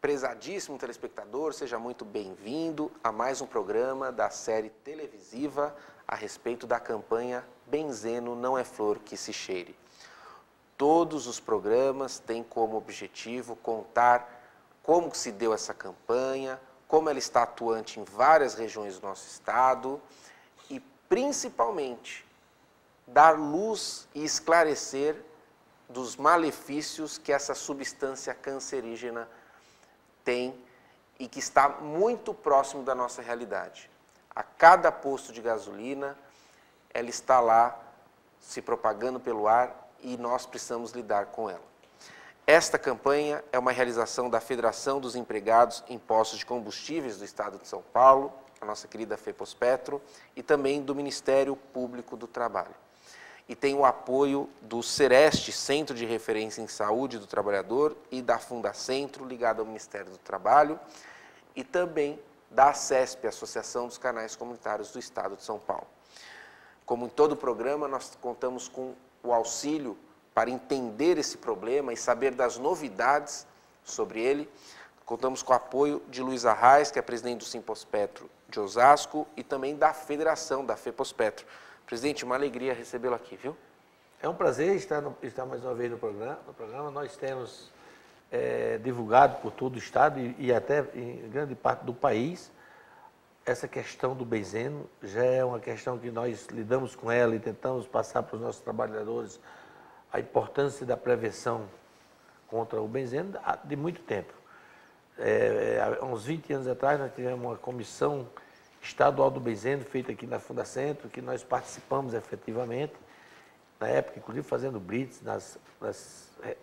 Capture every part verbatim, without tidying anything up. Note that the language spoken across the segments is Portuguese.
Prezadíssimo telespectador, seja muito bem-vindo a mais um programa da série televisiva a respeito da campanha Benzeno Não é Flor que se Cheire. Todos os programas têm como objetivo contar como se deu essa campanha, como ela está atuante em várias regiões do nosso estado e, principalmente, dar luz e esclarecer dos malefícios que essa substância cancerígena tem e que está muito próximo da nossa realidade. A cada posto de gasolina, ela está lá se propagando pelo ar e nós precisamos lidar com ela. Esta campanha é uma realização da Federação dos Empregados em Postos de Combustíveis do Estado de São Paulo, a nossa querida FEPOSPetro, e também do Ministério Público do Trabalho. E tem o apoio do Sereste, Centro de Referência em Saúde do Trabalhador, e da Fundacentro, ligado ao Ministério do Trabalho, e também da ACESP, Associação dos Canais Comunitários do Estado de São Paulo. Como em todo o programa, nós contamos com o auxílio para entender esse problema e saber das novidades sobre ele. Contamos com o apoio de Luiz Arraes, que é presidente do Simpospetro de Osasco, e também da Federação da FEPOSPetro. Presidente, uma alegria recebê-lo aqui, viu? É um prazer estar, no, estar mais uma vez no programa. No programa. Nós temos é, divulgado por todo o Estado e, e até em grande parte do país essa questão do benzeno. Já é uma questão que nós lidamos com ela e tentamos passar para os nossos trabalhadores a importância da prevenção contra o benzeno de muito tempo. É, há uns vinte anos atrás nós tivemos uma comissão estadual do benzeno, feito aqui na Fundacentro, que nós participamos efetivamente, na época, inclusive fazendo blitz nas, nas é,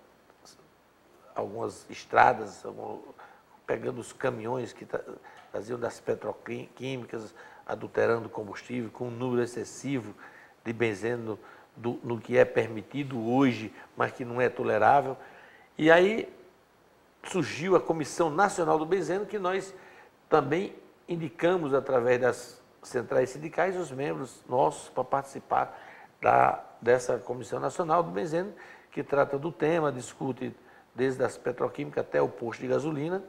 algumas estradas, algum, pegando os caminhões que traziam das petroquímicas, adulterando combustível com um número excessivo de benzeno do, no que é permitido hoje, mas que não é tolerável. E aí surgiu a Comissão Nacional do Benzeno, que nós também indicamos, através das centrais sindicais, os membros nossos para participar da, dessa Comissão Nacional do Benzeno, que trata do tema, discute desde as petroquímicas até o posto de gasolina.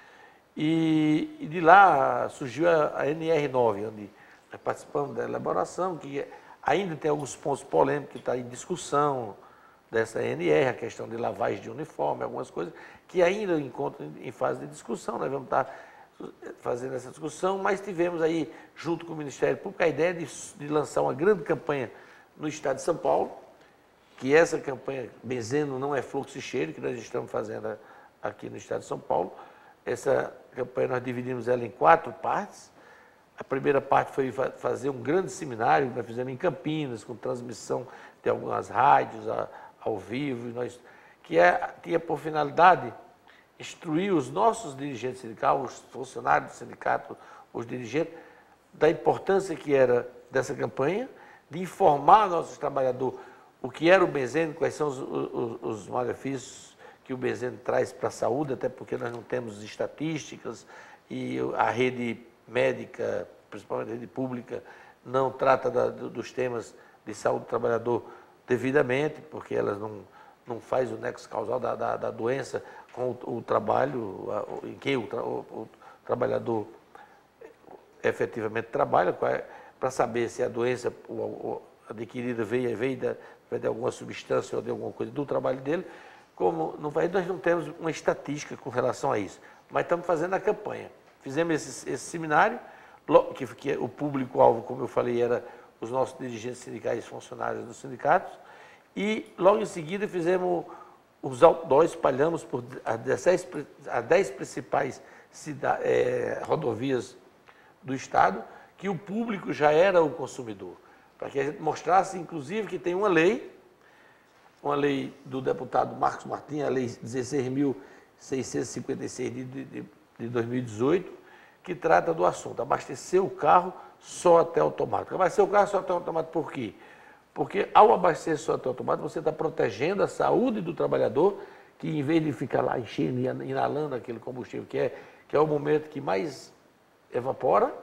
E, e de lá surgiu a, a N R nove, onde nós participamos da elaboração, que ainda tem alguns pontos polêmicos que está em discussão dessa N R, a questão de lavagem de uniforme, algumas coisas que ainda encontram em fase de discussão. Nós vamos estar fazendo essa discussão, mas tivemos aí, junto com o Ministério Público, a ideia de, de lançar uma grande campanha no Estado de São Paulo, que essa campanha Benzeno Não é Flor que se Cheire, que nós estamos fazendo aqui no Estado de São Paulo. Essa campanha nós dividimos ela em quatro partes. A primeira parte foi fazer um grande seminário que nós fizemos em Campinas, com transmissão de algumas rádios a, ao vivo, e nós, que é, tinha por finalidade instruir os nossos dirigentes sindicais, os funcionários do sindicato, os dirigentes, da importância que era dessa campanha, de informar nossos trabalhadores o que era o benzeno, quais são os, os, os malefícios que o benzeno traz para a saúde, até porque nós não temos estatísticas e a rede médica, principalmente a rede pública, não trata da, dos temas de saúde do trabalhador devidamente, porque elas não, não faz o nexo causal da, da, da doença com o, o trabalho em que o, tra, o, o trabalhador efetivamente trabalha, para saber se a doença o, o, adquirida veio, veio de, de alguma substância ou de alguma coisa do trabalho dele. Como não vai, nós não temos uma estatística com relação a isso, mas estamos fazendo a campanha. Fizemos esse, esse seminário, que, que o público-alvo, como eu falei, era os nossos dirigentes sindicais e funcionários dos sindicatos, e logo em seguida fizemos os outdoors, espalhamos por as dez, as dez principais cida, é, rodovias do Estado, que o público já era o consumidor, para que a gente mostrasse, inclusive, que tem uma lei, uma lei do deputado Marcos Martins, a lei dezesseis mil seiscentos e cinquenta e seis de, de, de dois mil e dezoito, que trata do assunto, abastecer o carro só até automático. Abastecer o carro só até automático por quê? Porque ao abastecer só até automático, você está protegendo a saúde do trabalhador, que em vez de ficar lá enchendo e inalando aquele combustível, que é, que é o momento que mais evapora,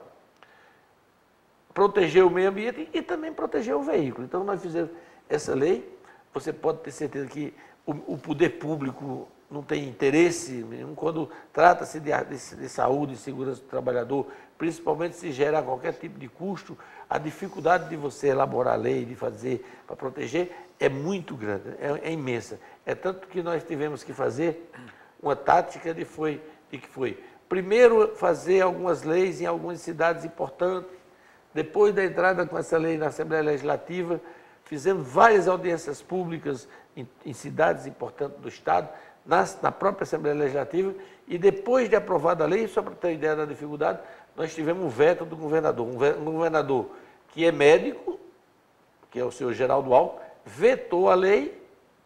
proteger o meio ambiente e também proteger o veículo. Então, nós fizemos essa lei. Você pode ter certeza que o, o poder público não tem interesse nenhum quando trata-se de, de, de saúde e segurança do trabalhador, principalmente se gera qualquer tipo de custo, a dificuldade de você elaborar a lei, de fazer para proteger, é muito grande, é, é imensa. É tanto que nós tivemos que fazer uma tática de, foi, de que foi, primeiro fazer algumas leis em algumas cidades importantes, depois da entrada com essa lei na Assembleia Legislativa, fizemos várias audiências públicas em, em cidades importantes do Estado, na, na própria Assembleia Legislativa, e depois de aprovada a lei, só para ter ideia da dificuldade, nós tivemos um veto do governador, um, um governador que é médico, que é o senhor Geraldo Alckmin, vetou a lei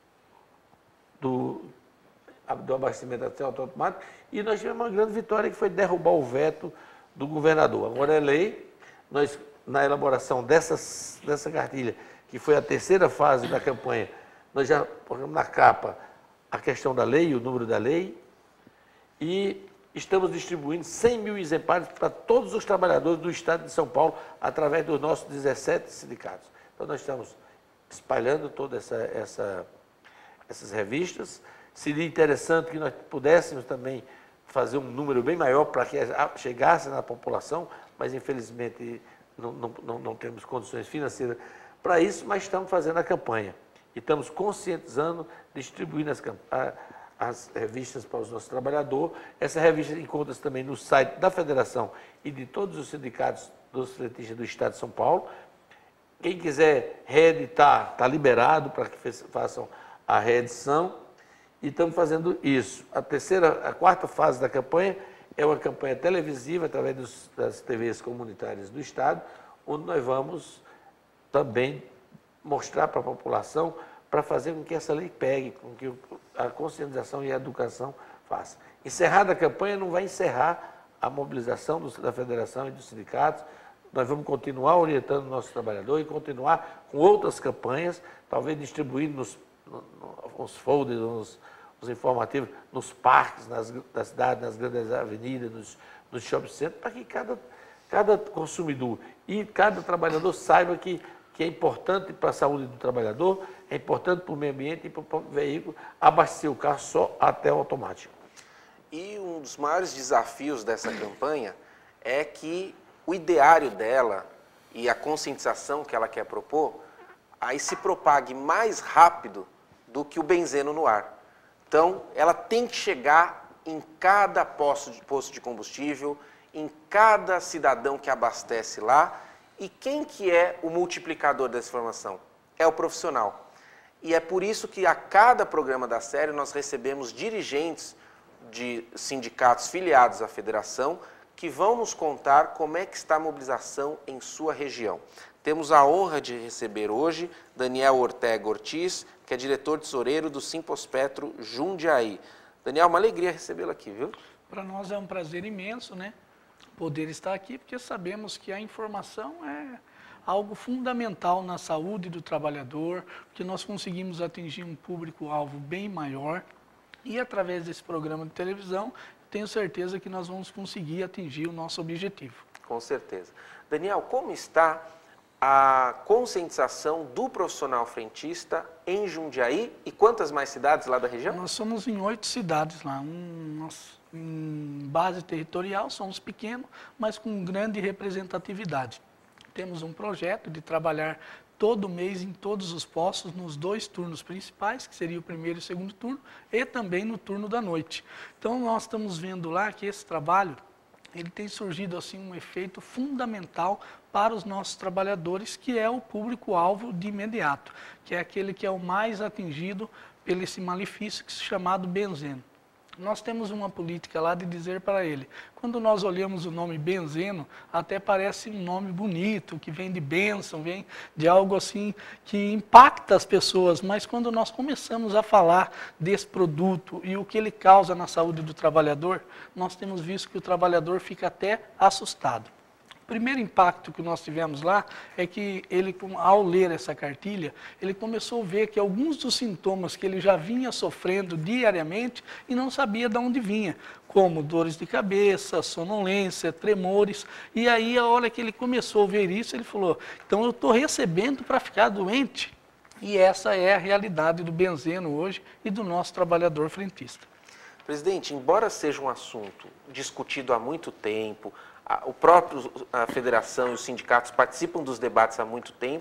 do, do abastecimento automático, e nós tivemos uma grande vitória, que foi derrubar o veto do governador. Agora é lei, nós, na elaboração dessas, dessa cartilha, que foi a terceira fase da campanha, nós já colocamos na capa a questão da lei, o número da lei, e estamos distribuindo cem mil exemplares para todos os trabalhadores do Estado de São Paulo, através dos nossos dezessete sindicatos. Então, nós estamos espalhando todas essa, essa, essas revistas. Seria interessante que nós pudéssemos também fazer um número bem maior para que chegasse na população, mas, infelizmente, não, não, não, não temos condições financeiras para isso, mas estamos fazendo a campanha. E estamos conscientizando, distribuindo as, a, as revistas para os nossos trabalhadores. Essa revista encontra-se também no site da Federação e de todos os sindicatos dos frentistas do Estado de São Paulo. Quem quiser reeditar, está liberado para que façam a reedição. E estamos fazendo isso. A terceira, a quarta fase da campanha é uma campanha televisiva, através dos, das T Vs comunitárias do Estado, onde nós vamos também mostrar para a população, para fazer com que essa lei pegue, com que a conscientização e a educação façam. Encerrada a campanha, não vai encerrar a mobilização do, da federação e dos sindicatos. Nós vamos continuar orientando o nosso trabalhador e continuar com outras campanhas, talvez distribuindo nos, no, no, nos folders, nos, nos informativos, nos parques, nas, na cidade, nas grandes avenidas, nos, nos shopping centers, para que cada, cada consumidor e cada trabalhador saiba que que é importante para a saúde do trabalhador, é importante para o meio ambiente e para o veículo abastecer o carro só até o automático. E um dos maiores desafios dessa campanha é que o ideário dela e a conscientização que ela quer propor, aí se propague mais rápido do que o benzeno no ar. Então, ela tem que chegar em cada posto de, posto de combustível, em cada cidadão que abastece lá. E quem que é o multiplicador dessa informação? É o profissional. E é por isso que a cada programa da série nós recebemos dirigentes de sindicatos filiados à federação que vão nos contar como é que está a mobilização em sua região. Temos a honra de receber hoje Daniel Ortega Ortiz, que é diretor tesoureiro do Simpospetro Jundiaí. Daniel, uma alegria recebê-lo aqui, viu? Para nós é um prazer imenso, né? Poder estar aqui, porque sabemos que a informação é algo fundamental na saúde do trabalhador, porque nós conseguimos atingir um público-alvo bem maior e, através desse programa de televisão, tenho certeza que nós vamos conseguir atingir o nosso objetivo. Com certeza. Daniel, como está a conscientização do profissional frentista em Jundiaí e quantas mais cidades lá da região? Nós somos em oito cidades lá, um, nós, em base territorial, somos pequenos, mas com grande representatividade. Temos um projeto de trabalhar todo mês em todos os postos, nos dois turnos principais, que seria o primeiro e o segundo turno, e também no turno da noite. Então, nós estamos vendo lá que esse trabalho, ele tem surgido assim um efeito fundamental para os nossos trabalhadores, que é o público-alvo de imediato, que é aquele que é o mais atingido pelo esse malefício que se chamado benzeno. Nós temos uma política lá de dizer para ele, quando nós olhamos o nome benzeno, até parece um nome bonito, que vem de bênção, vem de algo assim que impacta as pessoas, mas quando nós começamos a falar desse produto e o que ele causa na saúde do trabalhador, nós temos visto que o trabalhador fica até assustado. O primeiro impacto que nós tivemos lá é que ele, ao ler essa cartilha, ele começou a ver que alguns dos sintomas que ele já vinha sofrendo diariamente e não sabia de onde vinha, como dores de cabeça, sonolência, tremores. E aí, a hora que ele começou a ver isso, ele falou, então eu estou recebendo para ficar doente. E essa é a realidade do benzeno hoje e do nosso trabalhador frentista. Presidente, embora seja um assunto discutido há muito tempo, a, o próprio a federação e os sindicatos participam dos debates há muito tempo,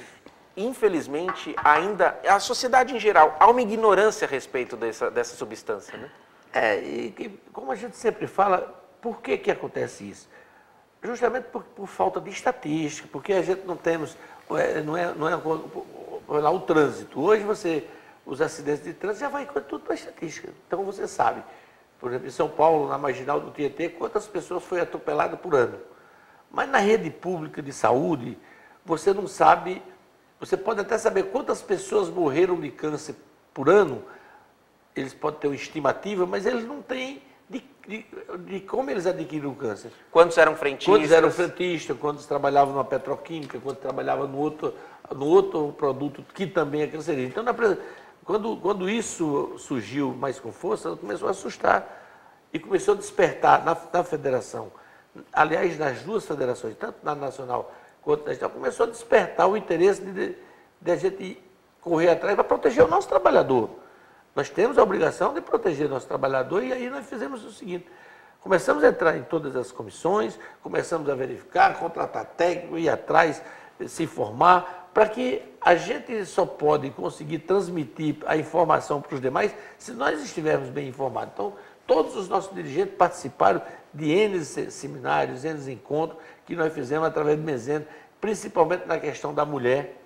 infelizmente, ainda, a sociedade em geral, há uma ignorância a respeito dessa, dessa substância, né? É, e que, como a gente sempre fala, por que que acontece isso? Justamente por, por falta de estatística, porque a gente não temos, não é, não é, não é lá o trânsito. Hoje você, os acidentes de trânsito já vai tudo para a estatística. Então você sabe, por exemplo, em São Paulo, na marginal do Tietê, quantas pessoas foi atropelado por ano. Mas na rede pública de saúde, você não sabe, você pode até saber quantas pessoas morreram de câncer por ano, eles podem ter uma estimativa, mas eles não têm de, de, de como eles adquiriram o câncer. Quantos eram frentistas? Quantos eram frentistas, quantos trabalhavam numa petroquímica, quantos trabalhavam no outro, no outro produto que também é cancerígeno. Então, na, quando, quando isso surgiu mais com força, começou a assustar e começou a despertar na, na federação, aliás, nas duas federações, tanto na nacional quanto na estadual, começou a despertar o interesse de, de, de a gente correr atrás para proteger o nosso trabalhador. Nós temos a obrigação de proteger nosso trabalhador e aí nós fizemos o seguinte, começamos a entrar em todas as comissões, começamos a verificar, contratar técnico, ir atrás, se informar, para que a gente só pode conseguir transmitir a informação para os demais se nós estivermos bem informados. Então, todos os nossos dirigentes participaram de N seminários, N encontros que nós fizemos através do Benzeno, principalmente na questão da mulher,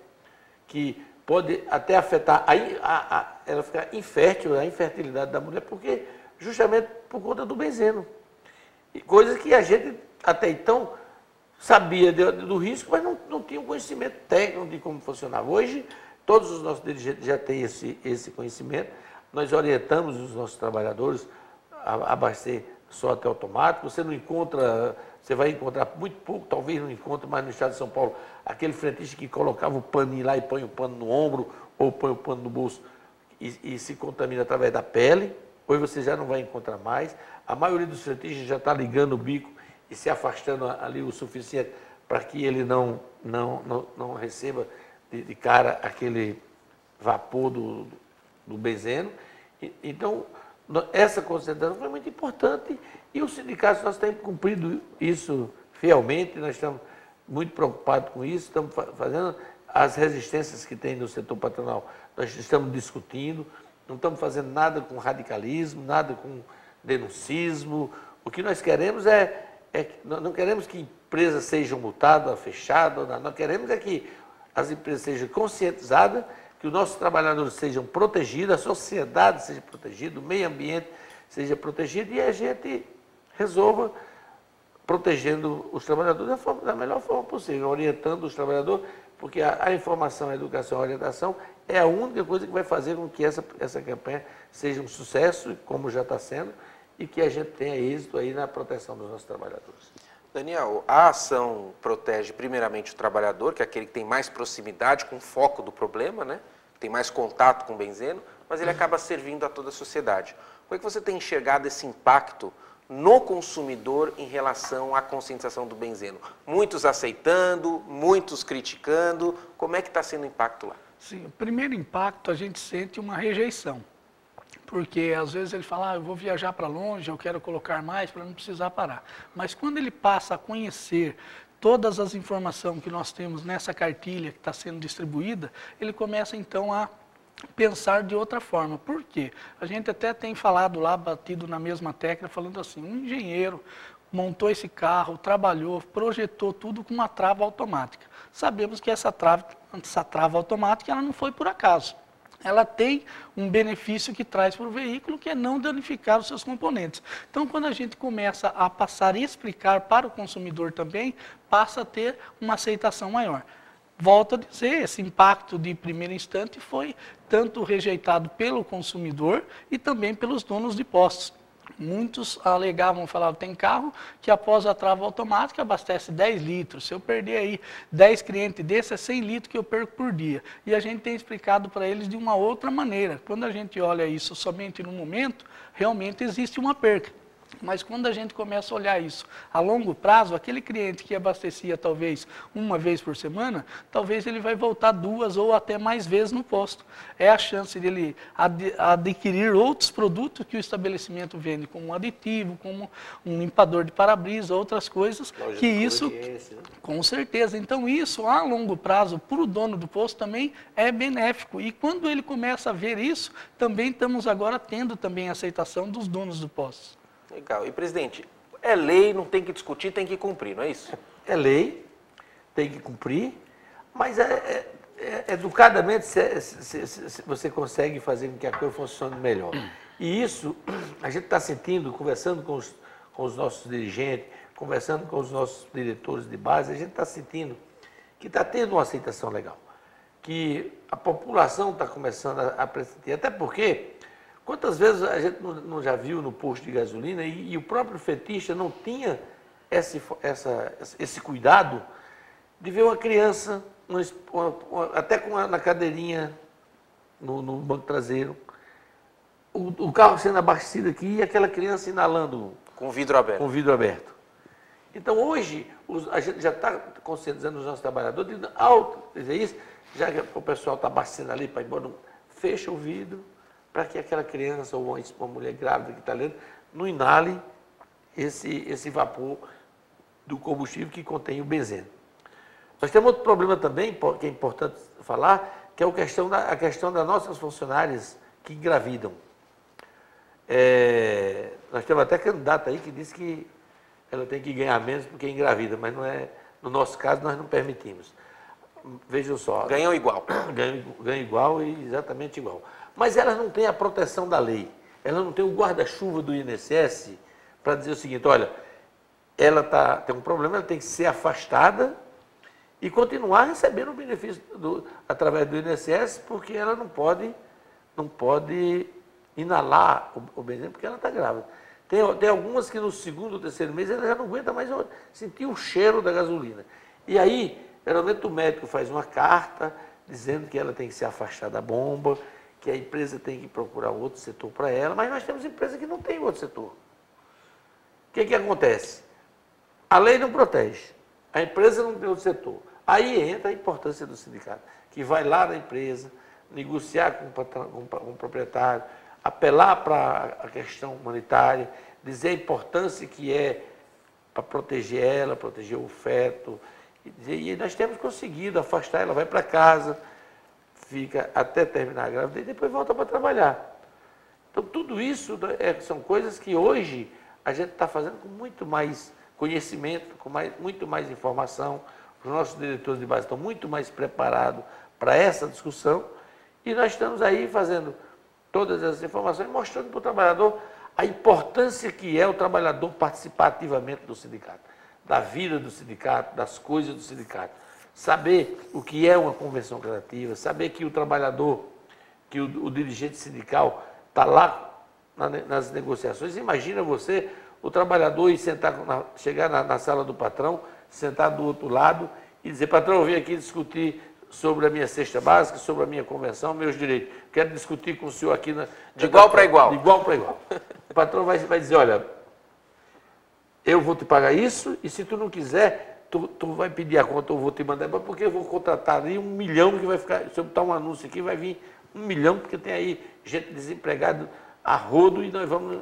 que pode até afetar a, a, a, ela ficar infértil, a infertilidade da mulher, porque justamente por conta do benzeno. E coisas que a gente até então sabia de, do risco, mas não, não tinha um conhecimento técnico de como funcionava. Hoje, todos os nossos dirigentes já têm esse, esse conhecimento. Nós orientamos os nossos trabalhadores a, a abastecer só até automático. Você não encontra, você vai encontrar muito pouco, talvez não encontre mais no estado de São Paulo, aquele frentista que colocava o paninho lá e põe o pano no ombro ou põe o pano no bolso e, e se contamina através da pele. Hoje você já não vai encontrar mais. A maioria dos frentistas já está ligando o bico e se afastando ali o suficiente para que ele não, não, não, não receba de, de cara aquele vapor do, do benzeno. E, então, essa concentração foi muito importante e os sindicatos, nós temos cumprido isso fielmente, nós estamos muito preocupados com isso, estamos fazendo as resistências que tem no setor patronal, nós estamos discutindo, não estamos fazendo nada com radicalismo, nada com denuncismo. O que nós queremos é, é não queremos que empresas sejam multadas, fechadas, nós queremos é que as empresas sejam conscientizadas, que os nossos trabalhadores sejam protegidos, a sociedade seja protegida, o meio ambiente seja protegido e a gente resolva protegendo os trabalhadores da, forma, da melhor forma possível, orientando os trabalhadores, porque a, a informação, a educação, a orientação é a única coisa que vai fazer com que essa, essa campanha seja um sucesso, como já está sendo, e que a gente tenha êxito aí na proteção dos nossos trabalhadores. Daniel, a ação protege primeiramente o trabalhador, que é aquele que tem mais proximidade com o foco do problema, né? Tem mais contato com o benzeno, mas ele acaba servindo a toda a sociedade. Como é que você tem enxergado esse impacto no consumidor em relação à conscientização do benzeno? Muitos aceitando, muitos criticando. Como é que está sendo o impacto lá? Sim, o primeiro impacto a gente sente uma rejeição. Porque às vezes ele fala, ah, eu vou viajar para longe, eu quero colocar mais para não precisar parar. Mas quando ele passa a conhecer todas as informações que nós temos nessa cartilha que está sendo distribuída, ele começa então a pensar de outra forma. Por quê? A gente até tem falado lá, batido na mesma tecla, falando assim, um engenheiro montou esse carro, trabalhou, projetou tudo com uma trava automática. Sabemos que essa trava, essa trava automática ela não foi por acaso. Ela tem um benefício que traz para o veículo, que é não danificar os seus componentes. Então, quando a gente começa a passar e explicar para o consumidor também, passa a ter uma aceitação maior. Volto a dizer, esse impacto de primeiro instante foi tanto rejeitado pelo consumidor e também pelos donos de postos. Muitos alegavam, falavam, tem carro que após a trava automática abastece dez litros. Se eu perder aí dez clientes desses, é cem litros que eu perco por dia. E a gente tem explicado para eles de uma outra maneira. Quando a gente olha isso somente no momento, realmente existe uma perca. Mas quando a gente começa a olhar isso a longo prazo, aquele cliente que abastecia talvez uma vez por semana, talvez ele vai voltar duas ou até mais vezes no posto. É a chance dele ad adquirir outros produtos que o estabelecimento vende, como um aditivo, como um limpador de para-brisa, outras coisas, Loja que isso, né? Com certeza. Então isso a longo prazo, para o dono do posto também é benéfico. E quando ele começa a ver isso, também estamos agora tendo também a aceitação dos donos do posto. Legal. E, presidente, é lei, não tem que discutir, tem que cumprir, não é isso? É lei, tem que cumprir, mas é, é, é, educadamente se, se, se, se você consegue fazer com que a coisa funcione melhor. E isso a gente está sentindo, conversando com os, com os nossos dirigentes, conversando com os nossos diretores de base, a gente está sentindo que está tendo uma aceitação legal, que a população está começando a, a pressentir, até porque... Quantas vezes a gente não, não já viu no posto de gasolina e, e o próprio frentista não tinha esse, essa, esse cuidado de ver uma criança, uma, uma, uma, até com uma, na cadeirinha, no, no banco traseiro, o, o carro sendo abastecido aqui e aquela criança inalando com vidro aberto. Com vidro aberto. Então hoje os, a gente já está conscientizando os nossos trabalhadores, de, ao dizer isso, já que o pessoal está abastecendo ali para ir embora, fecha o vidro, para que aquela criança ou uma, uma mulher grávida que está lendo não inale esse, esse vapor do combustível que contém o benzeno. Nós temos outro problema também, que é importante falar, que é a questão, da, a questão das nossas funcionárias que engravidam. É, nós temos até candidata aí que diz que ela tem que ganhar menos porque engravida, mas não é, no nosso caso nós não permitimos. Vejam só. Ganham igual. Ganham, ganham igual e exatamente igual. Mas elas não têm a proteção da lei, ela não tem o guarda-chuva do I N S S para dizer o seguinte, olha, ela tá, tem um problema, ela tem que ser afastada e continuar recebendo o benefício do, através do I N S S, porque ela não pode, não pode inalar o, o benzeno, porque ela está grávida. Tem, tem algumas que no segundo ou terceiro mês ela já não aguenta mais sentir o cheiro da gasolina. E aí, geralmente o médico faz uma carta dizendo que ela tem que se afastar da bomba, que a empresa tem que procurar outro setor para ela, mas nós temos empresas que não têm outro setor. O que, que acontece? A lei não protege, a empresa não tem outro setor. Aí entra a importância do sindicato, que vai lá na empresa, negociar com o, patrão, com o proprietário, apelar para a questão humanitária, dizer a importância que é para proteger ela, proteger o feto. E nós temos conseguido afastar, ela vai para casa, fica até terminar a gravidez e depois volta para trabalhar. Então, tudo isso é, são coisas que hoje a gente está fazendo com muito mais conhecimento, com mais, muito mais informação. Os nossos diretores de base estão muito mais preparados para essa discussão e nós estamos aí fazendo todas essas informações, mostrando para o trabalhador a importância que é o trabalhador participar ativamente do sindicato, da vida do sindicato, das coisas do sindicato. Saber o que é uma convenção coletiva, saber que o trabalhador, que o, o dirigente sindical está lá na, nas negociações. Imagina você, o trabalhador, ir sentar, na, chegar na, na sala do patrão, sentar do outro lado e dizer, patrão, eu vim aqui discutir sobre a minha cesta básica, sobre a minha convenção, meus direitos. Quero discutir com o senhor aqui na... De igual para igual. De igual para igual. O patrão vai, vai dizer, olha, eu vou te pagar isso e se tu não quiser... Tu, tu vai pedir a conta, eu vou te mandar, porque eu vou contratar ali um milhão que vai ficar, se eu botar um anúncio aqui, vai vir um milhão, porque tem aí gente desempregada a rodo e nós vamos,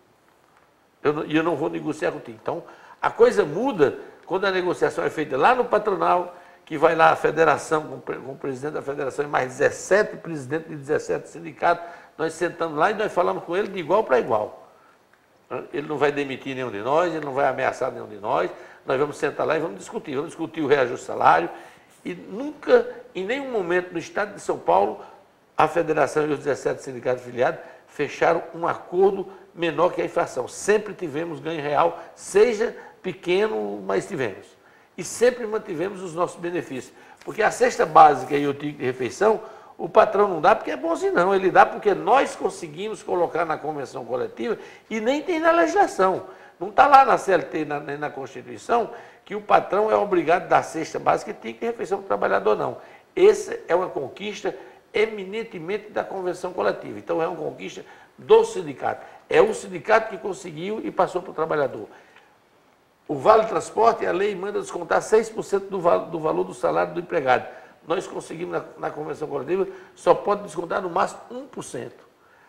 e eu, eu não vou negociar contigo. Então, a coisa muda quando a negociação é feita lá no patronal, que vai lá a federação, com, com o presidente da federação e mais dezessete presidentes de dezessete sindicatos, nós sentamos lá e nós falamos com ele de igual para igual. Ele não vai demitir nenhum de nós, ele não vai ameaçar nenhum de nós, nós vamos sentar lá e vamos discutir, vamos discutir o reajuste de salário e nunca, em nenhum momento no estado de São Paulo, a federação e os dezessete sindicatos filiados fecharam um acordo menor que a inflação. Sempre tivemos ganho real, seja pequeno, mas tivemos. E sempre mantivemos os nossos benefícios. Porque a cesta básica e o ticket de refeição, o patrão não dá porque é bonzinho não, ele dá porque nós conseguimos colocar na convenção coletiva e nem tem na legislação. Não está lá na C L T, na, nem na Constituição, que o patrão é obrigado a dar cesta básica e ticket de refeição para o trabalhador, não. Essa é uma conquista eminentemente da convenção coletiva. Então, é uma conquista do sindicato. É o sindicato que conseguiu e passou para o trabalhador. O Vale Transporte, a lei manda descontar seis por cento do, val do valor do salário do empregado. Nós conseguimos, na, na convenção coletiva, só pode descontar no máximo um por cento.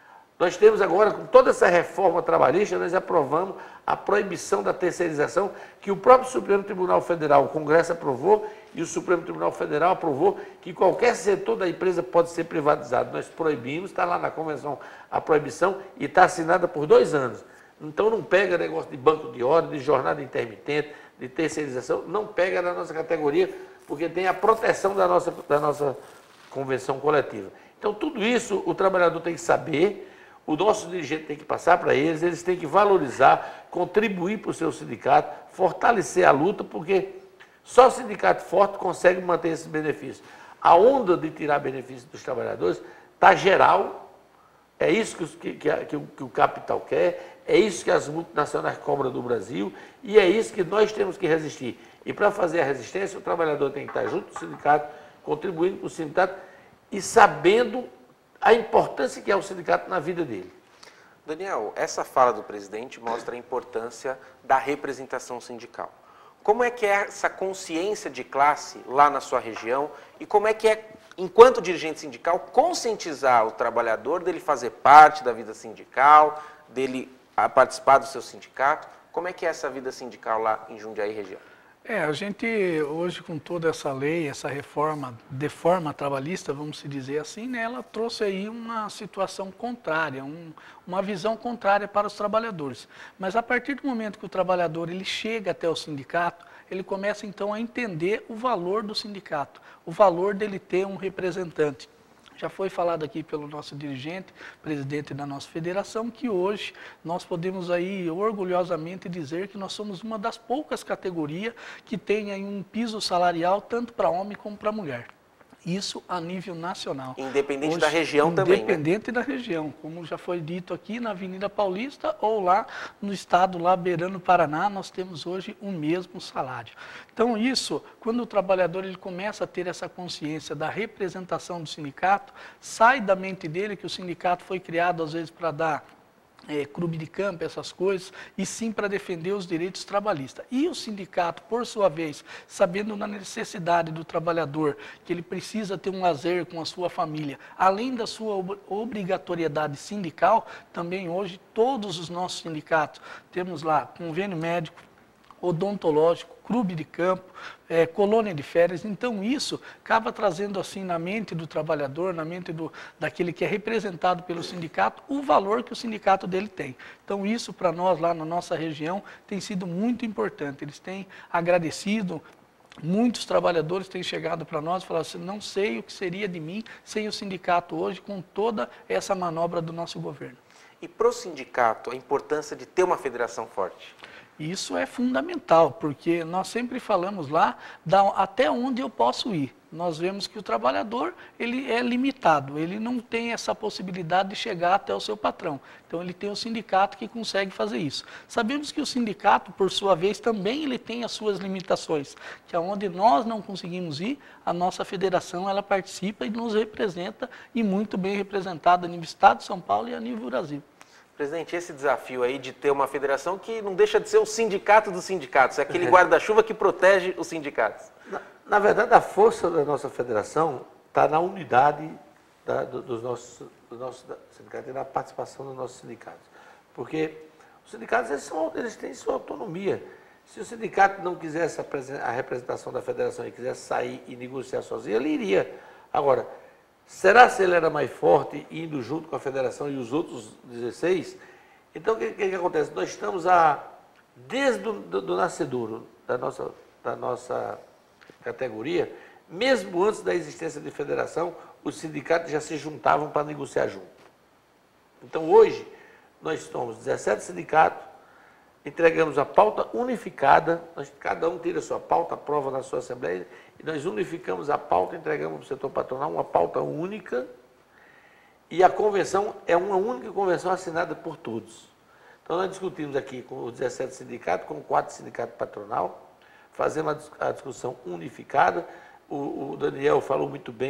Nós temos agora, com toda essa reforma trabalhista, nós aprovamos a proibição da terceirização, que o próprio Supremo Tribunal Federal, o Congresso aprovou, e o Supremo Tribunal Federal aprovou que qualquer setor da empresa pode ser privatizado. Nós proibimos, está lá na convenção a proibição, e está assinada por dois anos. Então não pega negócio de banco de hora, de jornada intermitente, de terceirização, não pega na nossa categoria, porque tem a proteção da nossa, da nossa convenção coletiva. Então tudo isso o trabalhador tem que saber, o nosso dirigente tem que passar para eles, eles têm que valorizar, contribuir para o seu sindicato, fortalecer a luta, porque só o sindicato forte consegue manter esses benefícios. A onda de tirar benefícios dos trabalhadores está geral, é isso que, que, que, o, que o capital quer, é isso que as multinacionais cobram do Brasil e é isso que nós temos que resistir. E para fazer a resistência, o trabalhador tem que estar junto do sindicato, contribuindo para o sindicato e sabendo a importância que é o sindicato na vida dele. Daniel, essa fala do presidente mostra a importância da representação sindical. Como é que é essa consciência de classe lá na sua região e como é que é, enquanto dirigente sindical, conscientizar o trabalhador dele fazer parte da vida sindical, dele participar do seu sindicato? Como é que é essa vida sindical lá em Jundiaí região? É, a gente hoje com toda essa lei, essa reforma, de forma trabalhista, vamos se dizer assim, né, ela trouxe aí uma situação contrária, um, uma visão contrária para os trabalhadores. Mas a partir do momento que o trabalhador ele chega até o sindicato, ele começa então a entender o valor do sindicato, o valor dele ter um representante. Já foi falado aqui pelo nosso dirigente, presidente da nossa federação, que hoje nós podemos aí orgulhosamente dizer que nós somos uma das poucas categorias que tem aí um piso salarial tanto para homem como para mulher. Isso a nível nacional. Independente hoje, da região também, Independente né? da região, como já foi dito aqui na Avenida Paulista ou lá no estado, lá beirando Paraná, nós temos hoje o mesmo salário. Então isso, quando o trabalhador ele começa a ter essa consciência da representação do sindicato, sai da mente dele que o sindicato foi criado às vezes para dar É, clube de campo, essas coisas, e sim para defender os direitos trabalhistas. E o sindicato, por sua vez, sabendo da necessidade do trabalhador, que ele precisa ter um lazer com a sua família, além da sua ob obrigatoriedade sindical, também hoje todos os nossos sindicatos, temos lá convênio médico, odontológico, clube de campo, é, colônia de férias. Então isso acaba trazendo assim na mente do trabalhador, na mente do, daquele que é representado pelo sindicato, o valor que o sindicato dele tem. Então isso para nós lá na nossa região tem sido muito importante. Eles têm agradecido, muitos trabalhadores têm chegado para nós e falado assim, não sei o que seria de mim sem o sindicato hoje, com toda essa manobra do nosso governo. E para o sindicato, a importância de ter uma federação forte? Isso é fundamental, porque nós sempre falamos lá da, até onde eu posso ir. Nós vemos que o trabalhador ele é limitado, ele não tem essa possibilidade de chegar até o seu patrão. Então ele tem o sindicato que consegue fazer isso. Sabemos que o sindicato, por sua vez, também ele tem as suas limitações, que é onde nós não conseguimos ir, a nossa federação ela participa e nos representa, e muito bem representada a nível Estado de São Paulo e a nível Brasil. Presidente, esse desafio aí de ter uma federação que não deixa de ser o sindicato dos sindicatos, é aquele guarda-chuva que protege os sindicatos. Na, na verdade, a força da nossa federação está na unidade da, do, dos nossos, do nosso sindicatos e na participação dos nossos sindicatos. Porque os sindicatos eles, são, eles têm sua autonomia. Se o sindicato não quisesse a representação da federação e quisesse sair e negociar sozinho, ele iria. Agora, será se ele era mais forte indo junto com a federação e os outros dezesseis? Então, o que, que, que acontece? Nós estamos a, desde o do, do nascedouro da nossa, da nossa categoria, mesmo antes da existência de federação, os sindicatos já se juntavam para negociar junto. Então, hoje, nós somos dezessete sindicatos, entregamos a pauta unificada, nós, cada um tira a sua pauta, aprova na sua assembleia, e nós unificamos a pauta, entregamos para o setor patronal uma pauta única, e a convenção é uma única convenção assinada por todos. Então nós discutimos aqui com os dezessete sindicatos, com quatro sindicatos patronal, fazemos a discussão unificada. O, o Daniel falou muito bem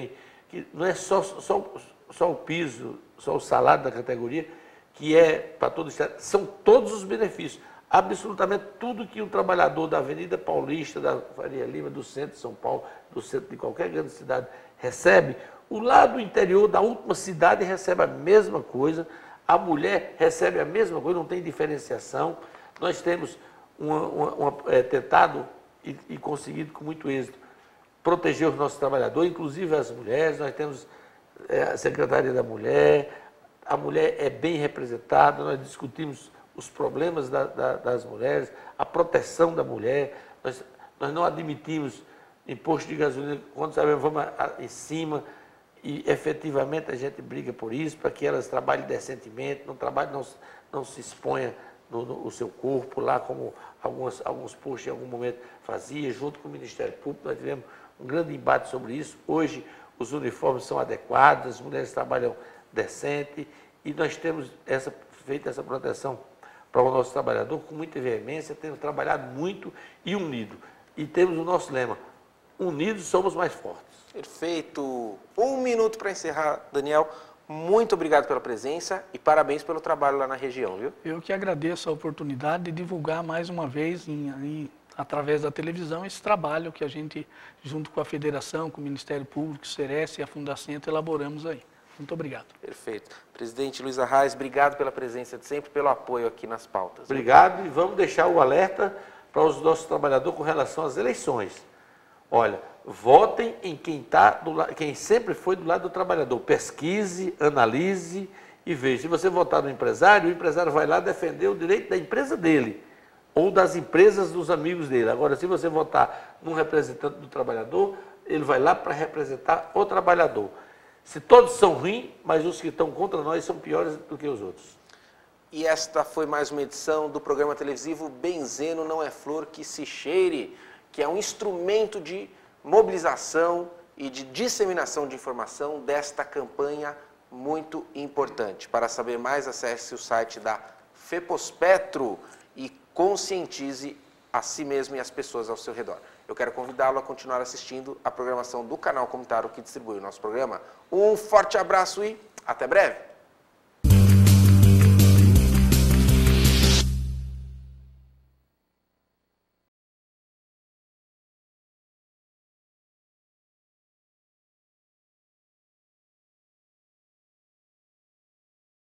que não é só, só, só o piso, só o salário da categoria, que é para todo o Estado, são todos os benefícios. Absolutamente tudo que o trabalhador da Avenida Paulista, da Faria Lima, do centro de São Paulo, do centro de qualquer grande cidade recebe, o lado interior da última cidade recebe a mesma coisa, a mulher recebe a mesma coisa, não tem diferenciação. Nós temos uma, uma, uma, é, tentado e, e conseguido com muito êxito proteger os nossos trabalhadores, inclusive as mulheres. Nós temos é, a Secretaria da Mulher, a mulher é bem representada, nós discutimos os problemas da, da, das mulheres, a proteção da mulher. Nós, nós não admitimos imposto de gasolina quando sabemos vamos a, a, em cima, e efetivamente a gente briga por isso, para que elas trabalhem decentemente, não, trabalhem, não, não se exponha no, no o seu corpo lá, como algumas, alguns postos em algum momento fazia, junto com o Ministério Público. Nós tivemos um grande embate sobre isso. Hoje os uniformes são adequados, as mulheres trabalham decente, e nós temos essa, feito essa proteção para o nosso trabalhador com muita veemência, temos trabalhado muito e unido. E temos o nosso lema: unidos somos mais fortes. Perfeito. Um minuto para encerrar, Daniel. Muito obrigado pela presença e parabéns pelo trabalho lá na região, viu? Eu que agradeço a oportunidade de divulgar mais uma vez, em, em, através da televisão, esse trabalho que a gente, junto com a Federação, com o Ministério Público, o Ceres e a Fundacentro, elaboramos aí. Muito obrigado. Perfeito. Presidente Luiz Arraes, obrigado pela presença de sempre, pelo apoio aqui nas pautas. Obrigado, e vamos deixar o alerta para os nossos trabalhadores com relação às eleições. Olha, votem em quem, tá do, quem sempre foi do lado do trabalhador. Pesquise, analise e veja. Se você votar no empresário, o empresário vai lá defender o direito da empresa dele ou das empresas dos amigos dele. Agora, se você votar num representante do trabalhador, ele vai lá para representar o trabalhador. Se todos são ruins, mas os que estão contra nós são piores do que os outros. E esta foi mais uma edição do programa televisivo Benzeno Não é Flor que se Cheire, que é um instrumento de mobilização e de disseminação de informação desta campanha muito importante. Para saber mais, acesse o site da FEPOSPetro e conscientize a si mesmo e as pessoas ao seu redor. Eu quero convidá-lo a continuar assistindo a programação do canal Comunitário que distribui o nosso programa. Um forte abraço e até breve!